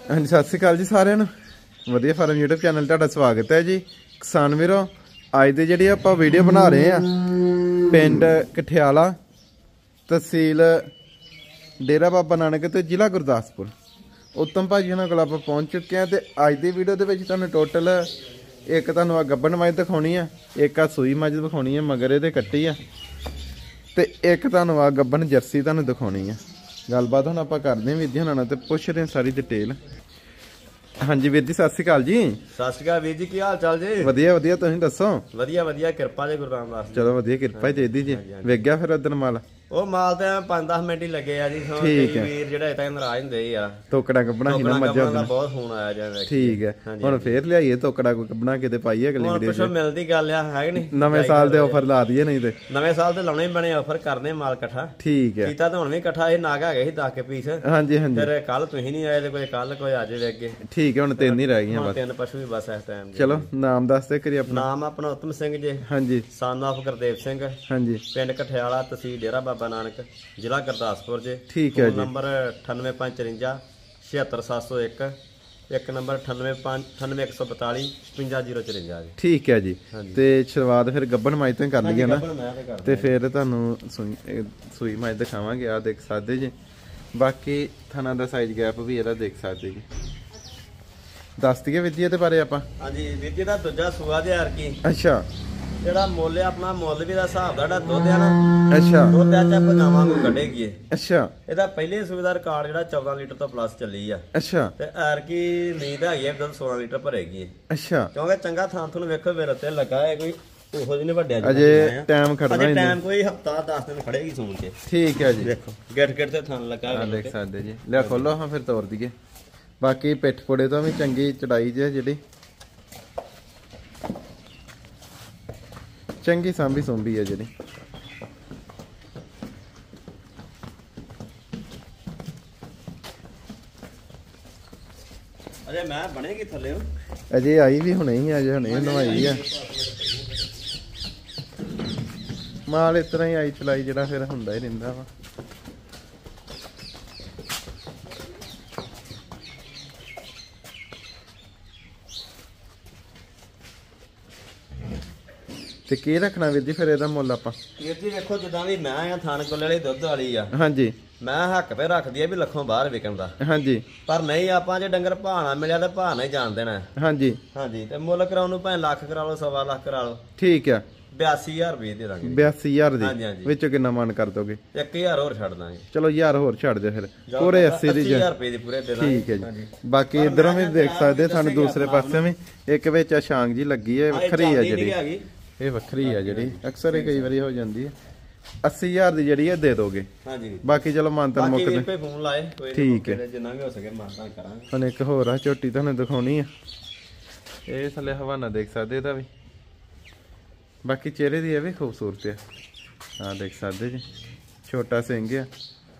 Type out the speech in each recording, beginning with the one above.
हाँ जी, सत श्री अकाल जी सारिਆਂ ਨੂੰ ਵਧੀਆ ਫਾਰਮ YouTube ਚੈਨਲ ਤੁਹਾਡਾ ਸਵਾਗਤ ਹੈ ਜੀ। ਕਿਸਾਨ ਵੀਰੋ, ਅੱਜ ਦੇ ਜਿਹੜੀ ਆਪਾਂ ਵੀਡੀਓ ਬਣਾ ਰਹੇ ਆ ਪਿੰਡ ਕਠਿਆਲਾ, ਤਹਿਸੀਲ ਡੇਰਾ ਬਾਬਾ ਨਾਨਕ ਤੇ ਜ਼ਿਲ੍ਹਾ ਗੁਰਦਾਸਪੁਰ। उत्तम भाजी होना कोल आपां पहुंच चुके हैं। तो अज की वीडियो के तुहानूं टोटल एक तुहानूं आ गब्बन मझ दिखाउणी है, एक आ सूई मझ दिखाउणी है, मगर इहदे कट्टी है, तो एक तुहानूं आ गब्बन जर्सी तुहानूं दिखाउणी है। गलबात हुण आपां करदे वीर जी हुणां नाल ते पुछदे हां सारी डिटेल। हाँ जी वीर जी, सत श्री अकाल जी। सत श्री अकाल वीर जी, की हाल चाल जी? वधिया वधिया, तुसीं दसो? वधिया वधिया, किरपा जी गुरु रामदास। चलो वधिया, किरपा चाहिदी जी। विक गया फिर उधर माल? ਉਹ ਮਾਲ ਤੇ 5-10 ਮਿੰਟ ਹੀ ਲੱਗੇ ਆ ਜੀ। ਠੀਕ ਹੈ ਵੀਰ ਜਿਹੜਾ ਇਤਾਂ ਨਾਰਾਜ਼ ਹੁੰਦੇ ਯਾਰ, ਤੋਕੜਾ ਕੱਢਣਾ ਸੀ ਨਾ ਮੱਝਾਂ ਦਾ ਬਹੁਤ ਫੋਨ ਆਇਆ ਜਾਂਦਾ। ਠੀਕ ਹੈ, ਹੁਣ ਫੇਰ ਲਿਆਈਏ ਤੋਕੜਾ ਕੋਈ ਕੱਢਣਾ ਕਿਤੇ ਪਾਈਏ ਅਗਲੀ ਵੀਡੀਓ ਚ। ਮਿਲਦੀ ਗੱਲ ਆ ਹੈ ਕਿ ਨਹੀਂ? ਨਵੇਂ ਸਾਲ ਦੇ ਆਫਰ ਲਾ ਦਈਏ, ਨਹੀਂ ਤੇ ਨਵੇਂ ਸਾਲ ਤੇ ਲਾਉਣੇ ਬਣੇ ਆਫਰ ਕਰਨੇ ਮਾਲ ਇਕੱਠਾ। ਠੀਕ ਹੈ, ਕੀਤਾ ਤਾਂ ਹੁਣ ਵੀ ਇਕੱਠਾ। ਇਹ ਨਾਗ ਹੈਗੇ ਸੀ 10 ਕੇ ਪੀਸ। ਹਾਂਜੀ ਹਾਂਜੀ। ਫਿਰ ਕੱਲ ਤੁਸੀਂ ਨਹੀਂ ਆਏ ਤੇ ਕੋਈ ਕੱਲ ਕੋਈ ਅੱਜ ਦੇ ਅੱਗੇ। ਠੀਕ ਹੈ, ਹੁਣ 3 ਹੀ ਰਹਿ ਗਈਆਂ ਬਸ। 3 ਪਸ਼ੂ ਵੀ ਬਸ ਇਸ ਟਾਈਮ। ਚਲੋ ਨਾਮ ਦੱਸ ਦੇ ਕਰੀ ਆਪਣਾ। ਨਾਮ ਆਪਣਾ ਉੱਤਮ ਸਿੰਘ ਜੀ। ਹਾਂਜੀ। Son of Gurdev Singh. ਹਾਂਜੀ। ਪਿੰਡ ਕਠਿਆਲਾ, ਤਹਿਸੀਲ ਡੇਰਾ ਬਾਬਾ ਨਾਨਕ, ਜ਼ਿਲ੍ਹਾ ਗੁਰਦਾਸਪੁਰ ਜੀ। ਠੀਕ ਹੈ ਜੀ। ਨੰਬਰ 9854 76701, ਇੱਕ ਨੰਬਰ 985142 55054 ਜੀ। ਠੀਕ ਹੈ ਜੀ। ਤੇ ਸ਼ੁਰੂਆਤ ਫਿਰ ਗੱਬਨ ਮਾਈ ਤੋਂ ਕਰ ਲਈਏ ਨਾ, ਤੇ ਫਿਰ ਤੁਹਾਨੂੰ ਸੂਈ ਮਾਈ ਦਿਖਾਵਾਂਗੇ। ਆ ਦੇਖ ਸਕਦੇ ਜੀ, ਬਾਕੀ ਥਣਾ ਦਾ ਸਾਈਜ਼ ਗੈਪ ਵੀ ਇਹਦਾ ਦੇਖ ਸਕਦੇ ਜੀ। ਦੱਸ ਦਈਏ ਵੀਰ ਜੀ ਇਹਦੇ ਬਾਰੇ ਆਪਾਂ। ਹਾਂਜੀ ਵੀਰ ਜੀ ਦਾ ਦੂਜਾ ਸੂਆ ਦੇ ਯਾਰ ਕੀ। ਅੱਛਾ। ਜਿਹੜਾ ਮੁੱਲ ਹੈ ਆਪਣਾ, ਮੁੱਲ ਵੀ ਦਾ ਹਿਸਾਬ ਦਾ ਜਿਹੜਾ ਦੁੱਧ ਆ ਨਾ। ਅੱਛਾ। ਦੁੱਧ ਆ ਚੱਪ ਗਾਵਾਂ ਨੂੰ ਕੱਢੇਗੀ ਇਹ। ਅੱਛਾ। ਇਹਦਾ ਪਹਿਲੇ ਸੂਏ ਦਾ ਰਿਕਾਰਡ ਜਿਹੜਾ 14 ਲੀਟਰ ਤੋਂ ਪਲੱਸ ਚੱਲੀ ਆ। ਅੱਛਾ। ਤੇ ਯਾਰ ਕੀ ਉਮੀਦ ਹੈਗੀ ਹੈ ਦੁੱਧ 16 ਲੀਟਰ ਭਰੇਗੀ ਇਹ। ਅੱਛਾ। ਕਿਉਂਕਿ ਚੰਗਾ ਥਾਂ ਤੁਹਾਨੂੰ ਵੇਖੋ ਮੇਰੇ ਤੇ ਲੱਗਾ ਹੈ, ਕੋਈ ਉਹੋ ਜਿਹੀ ਨਹੀਂ ਵੱਡਿਆ ਜੀ। ਅਜੇ ਟਾਈਮ ਖੜਨਾ ਅਜੇ ਟਾਈਮ ਕੋਈ ਹਫਤਾ 10 ਦਿਨ ਖੜੇਗੀ ਸੂਣ ਕੇ। ਠੀਕ ਹੈ ਜੀ। ਦੇਖੋ ਗਿੱਟ ਗਿੱਟ ਤੇ ਥਾਂ ਲੱਗਾ ਹੈ, ਦੇਖ ਸਕਦੇ ਜੀ। ਲੈ ਖੋਲੋ ਹਾਂ ਫਿਰ ਤੋਰ ਦਈਏ। ਬਾਕੀ ਪਿੱਠ ਪੋੜੇ ਤੋਂ ਵੀ ਚੰਗੀ ਚੜਾਈ ਜੇ ਜਿਹੜੀ, ਚੰਗੀ ਸਾਂਭੀ ਸੁੰਭੀ ਹੈ ਜਿਹੜੀ। ਅਜੇ ਮੈਂ ਬਣੇਗੀ ਥੱਲੇ ਅਜੇ ਆਈ ਵੀ ਹੁਣੇ ਹੀ, ਅਜੇ ਹੁਣੇ ਨਵਾਈ ਆ ਮਾਲ। ਇਸ ਤਰ੍ਹਾਂ ਹੀ ਆਈ ਚਲਾਈ ਜਿਹੜਾ ਫਿਰ ਹੁੰਦਾ ਹੀ ਰਹਿੰਦਾ ਵਾ। ਤੇ ਕੀ ਰੱਖਣਾ ਵੀਰ ਜੀ ਫਿਰ ਇਹਦਾ ਮੁੱਲ ਆਪਾਂ? ਵੀਰ ਜੀ ਵੇਖੋ, ਜਿੱਦਾਂ ਵੀ ਮੈਂ ਆ ਥਾਣ ਕੋਲੇ ਵਾਲੀ ਦੁੱਧ ਵਾਲੀ ਆ। ਹਾਂਜੀ। ਮੈਂ ਹੱਕ ਤੇ ਰੱਖਦੀ ਆ ਵੀ ਲੱਖੋਂ ਬਾਹਰ ਵਿਕਣ ਦਾ। ਹਾਂਜੀ। ਪਰ ਨਹੀਂ, ਆਪਾਂ ਜੇ ਡੰਗਰ ਭਾਣਾ ਮਿਲਿਆ ਤੇ ਭਾਣਾ ਹੀ ਜਾਣ ਦੇਣਾ। ਹਾਂਜੀ ਹਾਂਜੀ। ਤੇ ਮੁੱਲ ਕਰਾਉਣ ਨੂੰ ਭਾਵੇਂ ਲੱਖ ਕਰਾ ਲਓ, 1.25 ਲੱਖ ਕਰਾ ਲਓ। ਠੀਕ ਆ। 82,000 ਰੁਪਏ ਦੇ ਦਾਂਗੇ। 82,000 ਦੀ? ਹਾਂਜੀ ਹਾਂਜੀ। ਵਿੱਚੋਂ ਕਿੰਨਾ ਮਨ ਕਰ ਦੋਗੇ? 1,000 ਹੋਰ ਛੱਡ ਦਾਂਗੇ। ਚਲੋ 1000 ਹੋਰ ਛੱਡ ਦੇ ਫਿਰ, ਪੂਰੇ 80 ਦੀ। 80,000 ਰੁਪਏ ਦੀ ਪੂਰੇ ਦੇ ਦਾਂਗੇ। ਠੀਕ ਹੈ ਜੀ। ਬਾਕੀ ਇਧਰੋਂ ਵੀ ਦੇਖ ਸਕਦੇ ਸਾਨੂੰ, ਦੂਸਰੇ ਪਾਸੇ ਵੀ ਇੱਕ ਵਿੱਚ ਆ ਛਾਂਗ ਜੀ ਲੱਗੀ ਹੈ, ਵੱਖਰੀ ਹੈ ਜਿਹੜੀ। ਇਹ ਵੱਖਰੀ ਹੈ ਜਿਹੜੀ, ਅਕਸਰ ਇਹ ਕਈ ਵਾਰੀ ਹੋ ਜਾਂਦੀ ਹੈ। 80,000 ਦੀ ਜਿਹੜੀ ਹੈ ਦੇ ਦੋਗੇ? ਹਾਂਜੀ। ਬਾਕੀ ਚਲੋ ਮਾਨਤਾਨ ਮੁੱਕਦੇ। ਬਾਕੀ ਫੋਨ ਲਾਏ ਕੋਈ ਠੀਕ ਹੈ, ਜਿੰਨਾ ਵੀ ਹੋ ਸਕੇ ਮਾਨਤਾਨ ਕਰਾਂਗੇ। ਹੁਣ ਇੱਕ ਹੋਰ ਆ ਝੋਟੀ ਤੁਹਾਨੂੰ ਦਿਖਾਉਣੀ ਆ। ਇਹ ਥੱਲੇ ਹਵਾਨਾ ਦੇਖ ਸਕਦੇ ਇਹਦਾ ਵੀ। ਬਾਕੀ ਚਿਹਰੇ ਦੀ ਇਹ ਵੀ ਖੂਬਸੂਰਤ ਆ। ਹਾਂ ਦੇਖ ਸਕਦੇ ਜੀ, ਛੋਟਾ ਸਿੰਘ ਆ।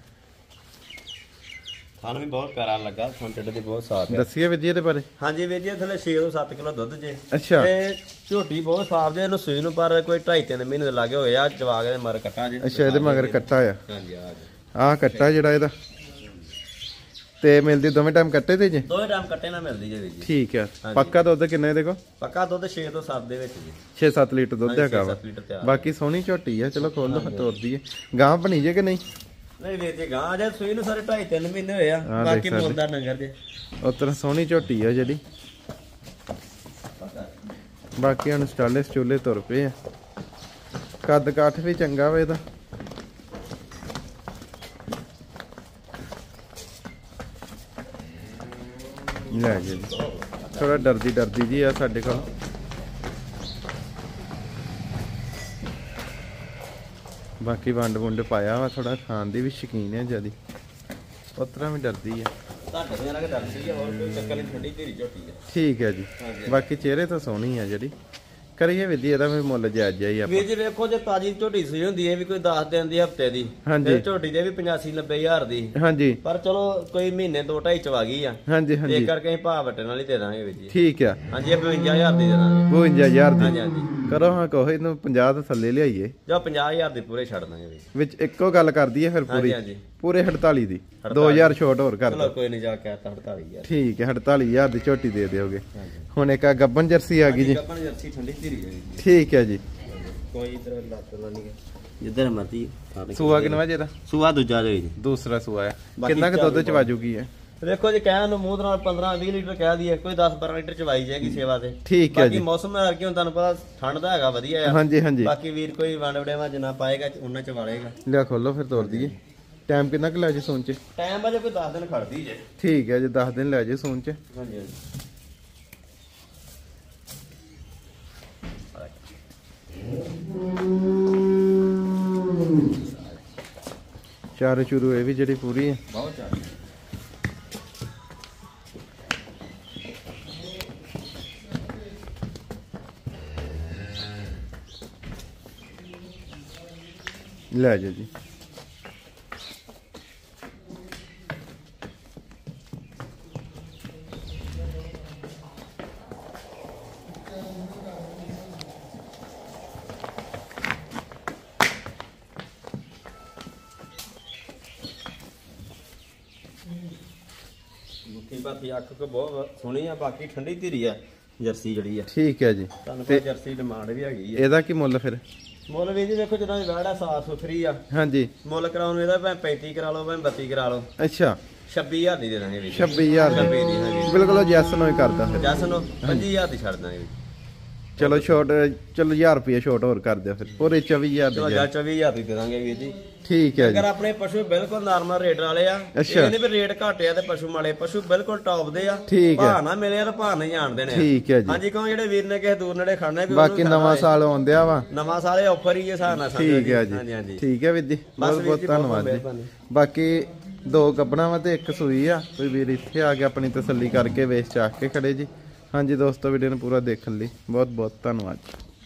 ਸਾਨੂੰ ਵੀ ਬਹੁਤ ਪਿਆਰਾ ਲੱਗਾ। ਸੰਟੇਡ ਦੀ ਬਹੁਤ ਸਾਫ ਹੈ। ਦੱਸੀਏ ਵੀਰ ਜੀ ਇਹਦੇ ਬਾਰੇ? ਹਾਂਜੀ ਵੀਰ ਜੀ, ਥੱਲੇ 6 ਤੋਂ 7 ਕਿਲੋ ਦੁੱਧ ਜੇ। ਅੱਛਾ। ਤੇ ਝੋਟੀ ਬਹੁਤ ਸਾਫ ਜੇ। ਇਹਨੂੰ ਸੂਈ ਨੂੰ ਪਰ ਕੋਈ 2.5-3 ਮਹੀਨੇ ਦੇ ਲਾਗੇ ਹੋਏ ਆ। ਜਵਾਗ ਦੇ ਮਗਰ ਕੱਟਾ ਜੇ। ਅੱਛਾ, ਇਹਦੇ ਮਗਰ ਕੱਟਾ ਆ। ਹਾਂਜੀ। ਆਹ ਕੱਟਾ ਜਿਹੜਾ ਇਹਦਾ। ਤੇ ਮਿਲਦੀ ਦੋਵੇਂ ਟਾਈਮ ਕੱਟੇ ਤੇ ਜੀ? ਦੋਵੇਂ ਟਾਈਮ ਕੱਟੇ ਨਾਲ ਮਿਲਦੀ ਜੇ ਵੀਰ ਜੀ। ਠੀਕ ਆ। ਪੱਕਾ ਦੁੱਧ ਕਿੰਨੇ ਇਹਦੇ ਕੋਲ? ਪੱਕਾ ਦੁੱਧ 6 ਤੋਂ 7 ਦੇ ਵਿੱਚ ਜੀ। 6-7 ਲੀਟਰ ਦੁੱਧ ਹੈਗਾ ਵਾ। ਬਾਕੀ ਸੋਹਣੀ ਝੋਟੀ ਆ। ਚਲੋ ਖੋਲ ਲੋ, ਤੋਰ ਦਈਏ। ਗਾਂ ਬਣੀ ਜੇ ਕਿ ਨਹੀਂ? ਨਹੀਂ ਵੀਰ ਜੀ, ਗਾਂ ਜੇ ਸੂਈ ਨੂੰ ਸਾਰੇ 2.5-3 ਮਹੀਨੇ ਹੋਏ ਆ। ਬਾਕੀ ਮੁੰਡਾ ਡੰਗਰ ਜੇ। ਉਤਰ ਸੋਹਣੀ ਝੋਟੀ ਆ ਜਿਹੜੀ। ਬਾਕੀ ਹੁਣ ਸਟਾਲੇ ਸਟੂਲੇ ਤੁਰ ਪਏ ਆ। ਕੱਦ ਕਾਠ ਵੀ ਚੰਗਾ ਵਾ ਇਹਦਾ। ਲੈ ਜੀ, ਥੋੜਾ ਡਰਦੀ ਜੀ ਆ ਸਾਡੇ ਕੋਲ। ਬਾਕੀ ਵੰਡ ਵੁੰਡ ਪਾਇਆ ਵਾ, ਥੋੜਾ ਖਾਣ ਦੀ ਵੀ ਸ਼ੌਕੀਨ ਹੈ ਜਿਆਦੀ। ਉਤਰਾ ਵੀ ਡਰਦੀ ਆ। ਠੀਕ ਹੈ ਜੀ। ਬਾਕੀ ਚਿਹਰੇ ਤਾਂ ਸੋਹਣੀ ਆ ਜਿਹੜੀ। ਕਰੀਏ ਵੀਰ ਜੀ ਇਹਦਾ ਵੀ ਮੁੱਲ ਜਾਇਜ਼ ਜਾਈ ਆਪਾਂ। ਵੀਰ ਜੀ ਵੇਖੋ, ਜੇ ਤਾਜੀ ਝੋਟੀ ਸੂਈ ਹੁੰਦੀ ਹੈ ਵੀ ਕੋਈ 10 ਦਿਨ ਦੀ, ਹਫਤੇ ਦੀ, ਤੇ ਝੋਟੀ ਦੇ ਵੀ 85-90 ਹਜ਼ਾਰ ਦੀ। ਹਾਂਜੀ। ਪਰ ਚਲੋ ਕੋਈ ਮਹੀਨੇ 2-2.5 ਚ ਆ ਗਈ ਆ। ਹਾਂਜੀ ਹਾਂਜੀ। ਇਹ ਕਰਕੇ ਅਸੀਂ ਭਾਅ ਵਟਣ ਵਾਲੀ ਦੇ ਦਾਂਗੇ ਵੀਰ ਜੀ। ਠੀਕ ਆ। ਹਾਂਜੀ, 52,000 ਦੀ ਦੇ ਦਾਂਗੇ। 52,000 ਦੀ? ਹਾਂਜੀ ਹਾਂਜੀ। ਕਰੋ ਹਾਂ ਕਹੋ ਇਹਨੂੰ 50 ਤੋਂ ਥੱਲੇ ਲਿਆਈਏ ਜਾਂ 50,000 ਦੇ ਪੂਰੇ ਛੱਡ ਦਾਂਗੇ ਵੀ ਵਿੱਚ ਇੱਕੋ ਗੱਲ ਕਰਦੀ ਹੈ ਫਿਰ ਪੂਰੀ ਹਾਂਜੀ ਪੂਰੇ 48 ਦੀ 2000 ਛੋਟ ਹੋਰ ਕਰ ਚਲੋ ਕੋਈ ਨਹੀਂ ਜਾ ਕੇ 48,000 ਠੀਕ ਹੈ 48000 ਦੀ ਝੋਟੀ ਦੇ ਦਿਓਗੇ ਹੁਣ ਇੱਕ ਆ ਗੱਬਨ ਜਰਸੀ ਆ ਗਈ ਜੀ ਗੱਬਨ ਜਰਸੀ ਠੰਡੀ ਧੀਰੀ ਹੈ ਜੀ ਠੀਕ ਹੈ ਜੀ ਕੋਈ ਇਧਰ ਲੱਤ ਨਾ ਨਹੀਂ ਜਿੱਧਰ ਮਰਦੀ ਸੂਆ ਕਿੰਨਾ ਵਜੇ ਦਾ ਸੂਆ ਦੂਜਾ ਜੀ ਦੂਸਰਾ ਸੂਆ ਹੈ ਕਿੰਨਾ ਕੁ ਦੁੱਧ ਚ ਵਾਜੂਗੀ ਹੈ ਦੇਖੋ ਜੀ ਕਹਿਣ ਨੂੰ ਮੂੰਹ ਨਾਲ 15-20 ਲੀਟਰ ਕਹਿ ਦਈਏ ਕੋਈ 10-12 ਲੀਟਰ ਚਵਾਈ ਜਾਏਗੀ ਸੇਵਾ ਤੇ ਠੀਕ ਹੈ ਜੀ ਬਾਕੀ ਮੌਸਮ ਹੈ ਕਿ ਹੁਣ ਤੁਹਾਨੂੰ ਪਤਾ ਠੰਡ ਦਾ ਹੈਗਾ ਵਧੀਆ ਆ ਹਾਂਜੀ ਹਾਂਜੀ ਬਾਕੀ ਵੀਰ ਕੋਈ ਵੰਡ ਵੜੇਵਾ ਜਿੰਨਾ ਪਾਏਗਾ ਉਹਨਾਂ ਚ ਵਾਲੇਗਾ ਲਿਆ ਖੋਲੋ ਫਿਰ ਤੋੜ ਦਈਏ ਟਾਈਮ ਕਿੰਨਾ ਕੁ ਲੈ ਜੇ ਸੋਨ ਚ ਟਾਈਮ ਅਜੇ ਕੋਈ 10 ਦਿਨ ਖੜਦੀ ਜੇ ਠੀਕ ਹੈ ਜੀ 10 ਦਿਨ ਲੈ ਜੇ ਸੋਨ ਚ ਹਾਂਜੀ ਚਾਰ ਚੁਰੂ ਇਹ ਵੀ ਜਿਹੜੀ ਪੂਰੀ ਹੈ ਬਹੁਤ ਚਾਹੀਦਾ ਲੈ ਜਾ ਜੀ ਮੁੱਠੀ ਬਾਤੀ ਅੱਖ ਕੋ ਬਹੁਤ ਸੋਹਣੀ ਆ ਬਾਕੀ ਠੰਡੀ ਧੀਰੀ ਆ ਜਰਸੀ ਜਿਹੜੀ ਆ ਠੀਕ ਹੈ ਜੀ ਤੁਹਾਨੂੰ ਪਤਾ ਜਰਸੀ ਡਿਮਾਂਡ ਵੀ ਹੈਗੀ ਆ ਇਹਦਾ ਕੀ ਮੁੱਲ ਫਿਰ ਮੁੱਲ ਵੀ ਜੀ ਦੇਖੋ ਜਦੋਂ ਵਾੜਾ ਸਾਫ ਸੁਥਰੀ ਆ ਹਾਂਜੀ ਮੁੱਲ ਕਰਾਉਣ ਇਹਦਾ ਭਾਵੇਂ 35 ਕਰਾ ਲਓ ਭਾਵੇਂ 32 ਕਰਾ ਲਓ ਅੱਛਾ 26000 ਦੀ ਦੇ ਦਾਂਗੇ ਵੀ 26000 26 ਦੀ ਹਾਂਜੀ ਬਿਲਕੁਲ ਜੈਸ ਨੂੰ ਹੀ ਕਰਦਾ ਫਿਰ ਜਸ ਨੂੰ 25000 ਦੀ ਛੱਡ ਦਾਂਗੇ ਚਲੋ ਛੋਟ ਚਲੋ 1000 ਰੁਪਏ ਛੋਟ ਹੋਰ ਕਰ ਦਿਓ ਫਿਰ ਪੂਰੇ 24000 ਚਲੋ ਦੀ ਜਾ 24000 ਦੀ ਦੇ ਦਾਂਗੇ ਵੀਰ ਜੀ ਠੀਕ ਹੈ ਜੀ ਅਗਰ ਆਪਣੇ ਪਸ਼ੂ ਬਿਲਕੁਲ ਨਾਰਮਲ ਰੇਟ ਵਾਲੇ ਆ ਅੱਛਾ। ਇਹ ਨਹੀਂ ਵੀ ਰੇਟ ਘਟਿਆ ਤੇ ਪਸ਼ੂ ਮਾੜੇ ਪਸ਼ੂ ਬਿਲਕੁਲ ਟੌਪ ਦੇ ਆ ਠੀਕ ਹੈ ਭਾਅ ਨਾ ਮਿਲਿਆ ਤਾਂ ਭਾਅ ਨਹੀਂ ਜਾਣਦੇ ਨੇ ਠੀਕ ਹੈ ਜੀ ਹਾਂਜੀ ਕਿਉਂ ਜਿਹੜੇ ਵੀਰ ਨੇ ਕਿਸੇ ਦੂਰ ਨੇੜੇ ਖੜਨੇ ਕੋਈ ਬਾਕੀ ਨਵਾਂ ਸਾਲ ਆਉਂਦਿਆ ਵਾ ਨਵਾਂ ਸਾਲੇ ਆਫਰ ਹੀ ਇਹ ਹਿਸਾਬ ਨਾਲ ਸਮਝੋ ਠੀਕ ਹੈ ਹਾਂਜੀ ਜੀ ਹਾਂਜੀ ਠੀਕ ਹੈ ਵੀਰ ਜੀ ਬਹੁਤ ਬਹੁਤ ਧੰਨਵਾਦ ਜੀ ਬਾਕੀ 2 ਗੱਬਣਾ ਵਾ ਤੇ 1 ਸੂਈ ਆ ਕੋਈ ਵੀਰ ਇੱਥੇ ਆ ਕੇ ਆਪਣੀ ਤਸੱਲੀ ਕਰਕੇ ਵੇਚ ਚਾਕ ਕੇ ਖੜੇ ਜੀ ਹਾਂਜੀ ਦੋਸਤੋ ਵੀਡੀਓ ਨੂੰ ਪੂਰਾ ਦੇਖਣ ਲਈ ਬਹੁਤ ਬਹੁਤ ਧੰਨਵਾਦ।